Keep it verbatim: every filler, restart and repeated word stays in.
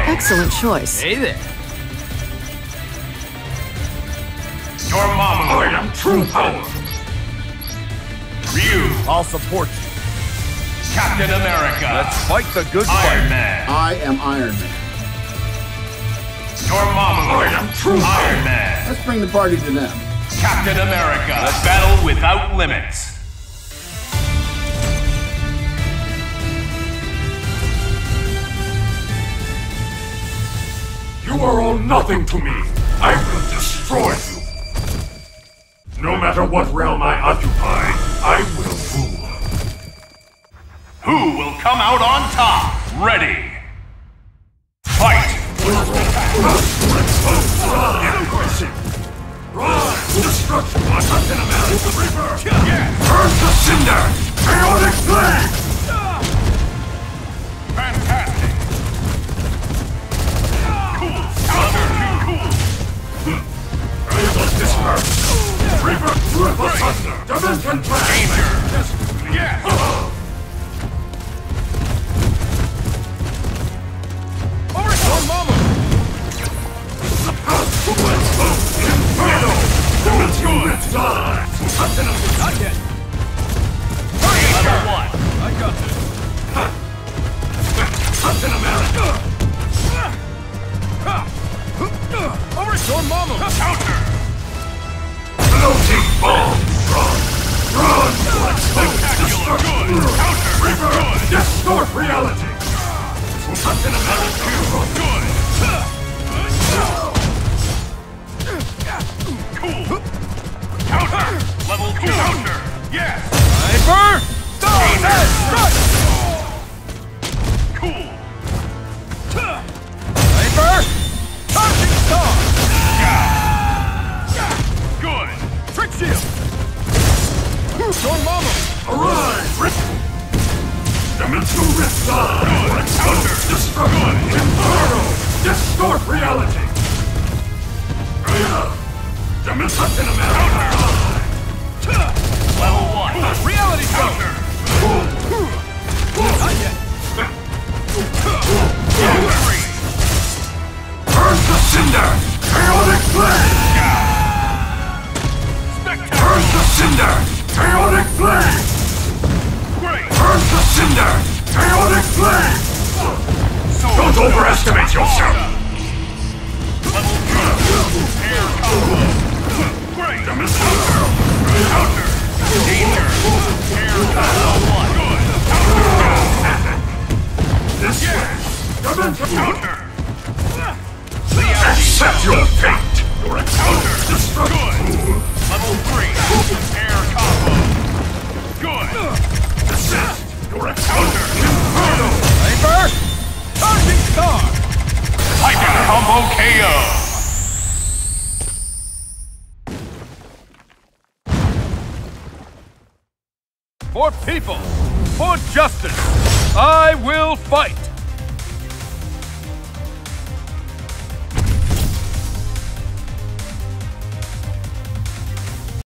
Excellent choice. Hey there. Your mama. I am true power. Ryu. I'll support you. Captain America. Let's fight the good Iron fight. Man. I am Iron Man. Your mama. I am true Iron Man. Let's bring the party to them. Captain America. A battle without limits. You are all nothing to me. I will destroy you. No matter what realm I occupy, I will rule. Who will come out on top? Ready. Fight! Impressive! Run! Destruction! Captain America Reaper! Turn to cinder! Chaotic flame! Fantastic! Cool! Counter! Cool! I will disperse! Reaper! Triple thunder! Dimension blast! Danger! Yes! Overstorm Mama! Inferno! Dimension die! Captain America! Not yet. Level one! I got this. Captain America! Overstorm Mama! Counter! Floating bomb! Run! Run! Spectacular! Good! Counter! Reaper! Good! Distort reality! Captain America! Good! Cool! Counter! Level two! Counter! Yes! Sniper! Danger! Strike! Cool! Sniper! Charging Star! Good! Trick Shield! Storm Mama! Arise! Rift! Dimensional Rift die! Counter! Destruction! Inferno! Distort reality! Dimension Captain America! Level one! Reality Counter! Not yet! Level three! Turn to cinder! Chaotic flame! Spectacular! Turn to cinder! Chaotic flame! Great! Turn to cinder! Chaotic flame! Don't overestimate yourself! Level two! Air combo! Great! Dimension Counter! Danger! Air combo one! Good! Counter! this way! Dimension Counter! Accept your fate! Your Counter! destruction! Good! Level three! Air combo! Good! Desist! Your Counter! Inferno! Sniper! Charging Star! Titan combo K O! For people! For justice! I will fight!